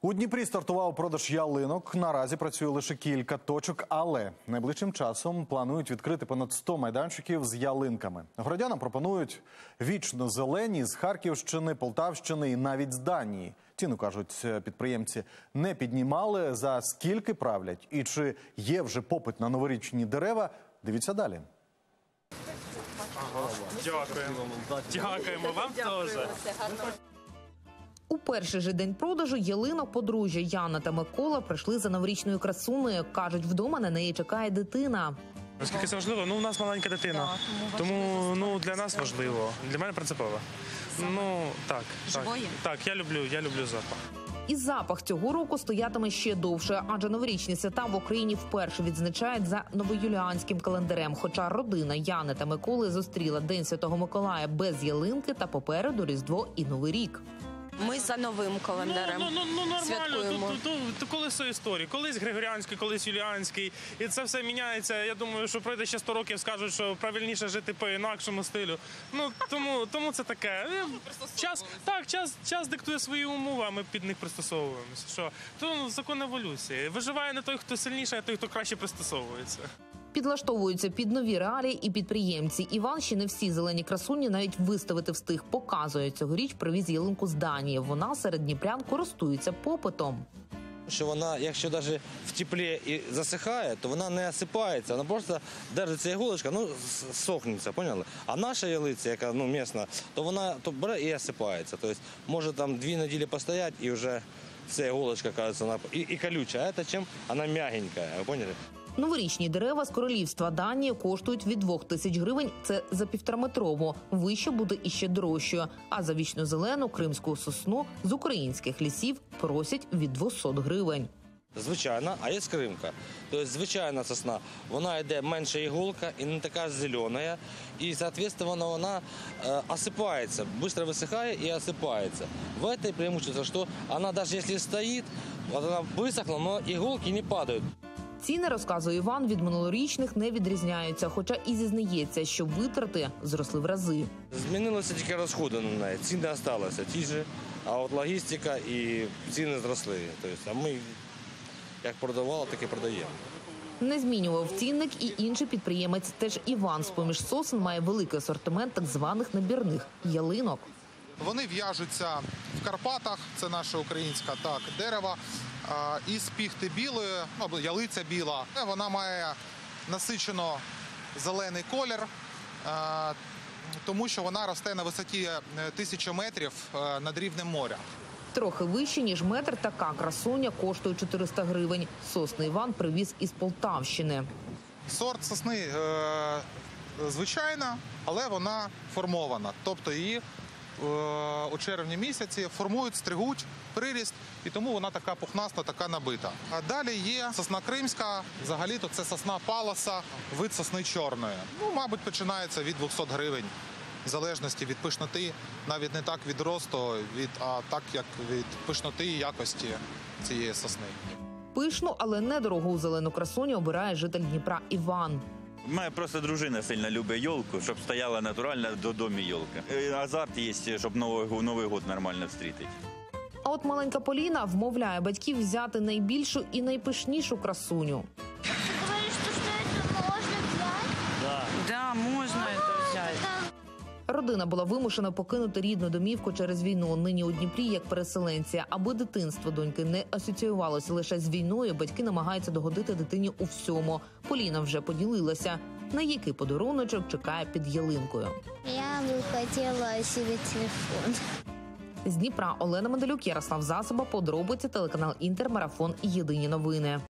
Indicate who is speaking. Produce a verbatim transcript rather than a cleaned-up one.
Speaker 1: У Дніпрі стартував продаж ялинок. Наразі працює лише кілька точок, але найближчим часом планують відкрити понад сто майданчиків з ялинками. Городянам пропонують вічно зелені з Харківщини, Полтавщини і навіть з Данії. Ціну, кажуть підприємці, не піднімали. За скільки правлять і чи є вже попит на новорічні дерева – дивіться далі.
Speaker 2: Дякуємо. Дякуємо вам теж.
Speaker 3: У перший же день продажу ялинок подружжя Яна та Микола прийшли за новорічною красунею. Кажуть, вдома на неї чекає дитина.
Speaker 2: Наскільки це важливо? Ну, у нас маленька дитина. Тому ну, для нас важливо. Для мене принципово. Ну, так. Так, так я люблю, я люблю запах.
Speaker 3: І запах цього року стоятиме ще довше, адже новорічні свята в Україні вперше відзначають за новоюліанським календарем. Хоча родина Яни та Миколи зустріла День Святого Миколая без ялинки та попереду Різдво і Новий рік.
Speaker 4: Ми за новим календарем
Speaker 2: ну, ну, ну, нормально.
Speaker 4: святкуємо.
Speaker 2: То, то, то, то колесо історії. Колись Григоріанський, колись Юліанський. І це все міняється. Я думаю, що пройде ще сто років, скажуть, що правильніше жити по інакшому стилю. Ну, тому, тому це таке. Час, так, час, час диктує свої умови, а ми під них пристосовуємося. Що? То закон еволюції. Виживає не той, хто сильніший, а той, хто краще пристосовується.
Speaker 3: Підлаштовуються під нові реалії і підприємці. Іван ще не всі зелені красуні навіть виставити встиг. Показує, цьогоріч привіз ялинку з Данії. Вона серед дніпрян користується попитом.
Speaker 5: Що вона, якщо навіть в теплі і засихає, то вона не осипається, вона просто держиться іголочка, ну, сохнеться, поняли? А наша ялиця, яка, ну, місна, то вона то бере і осипається. Тобто, може там дві неділі постояти і вже ця іголочка, кажеться, вона і, і колюча. А це чим? Вона м'ягенька, ви поняли?
Speaker 3: Новорічні дерева з королівства Данії коштують від двох тисяч гривень. Це за півтораметрову. Вище буде іще дорожчою. А за вічно зелену кримську сосну з українських лісів просять від двохсот гривень.
Speaker 5: Звичайна, а є кримка. Тобто звичайна сосна, вона йде менша іголка і не така зелена. І, відповідно, вона е, осипається, швидко висихає і осипається. В этой преимущество, що вона навіть якщо стоїть, вона висохла, але іголки не падають.
Speaker 3: Ціни, розказує Іван, від минулорічних не відрізняються, хоча і зізнається, що витрати зросли в рази.
Speaker 5: Змінилися тільки розходи на неї, ціни залишилися ті ж, а от логістика і ціни зросли. Тобто, а ми як продавали, так і продаємо.
Speaker 3: Не змінював цінник і інший підприємець. Теж Іван з-поміж сосен має великий асортимент так званих набірних ялинок.
Speaker 6: Вони в'яжуться в Карпатах, це наше українське так, дерево, із піхти білої, або ялиця біла. Вона має насичено зелений колір, тому що вона росте на висоті тисячі метрів над рівнем моря.
Speaker 3: Трохи вище, ніж метр, така красуня коштує чотириста гривень. Сосни Іван привіз із Полтавщини.
Speaker 6: Сорт сосни е, звичайна, але вона формована. Тобто її е, у червні місяці формують, стригуть приріст, і тому вона така пухнаста, така набита. А далі є сосна кримська, взагалі-то це сосна паласа, вид сосни чорної. Ну, мабуть, починається від двохсот гривень. В залежності від пишноти, навіть не так від росту, від, а так як від пишноти і якості цієї сосни.
Speaker 3: Пишну, але недорогу зелену красуню обирає житель Дніпра Іван.
Speaker 7: Моя просто дружина сильно любить йолку, щоб стояла натуральна до домі йолка. Азарт є, щоб Новий, Новий год нормально зустріти.
Speaker 3: А от маленька Поліна вмовляє батьків взяти найбільшу і найпишнішу красуню.
Speaker 8: Ты говоришь, что это можно взять?
Speaker 7: Да.
Speaker 4: Да, можна це взяти.
Speaker 3: Родина була вимушена покинути рідну домівку через війну. Нині у Дніпрі як переселенці. Аби дитинство доньки не асоціювалося лише з війною, батьки намагаються догодити дитині у всьому. Поліна вже поділилася, на який подаруночок чекає під ялинкою.
Speaker 8: Я бы хотела себе телефон.
Speaker 3: З Дніпра Олена Медалюк, Ярослав Засоба, подробиці, телеканал Інтер, Марафон, Єдині новини.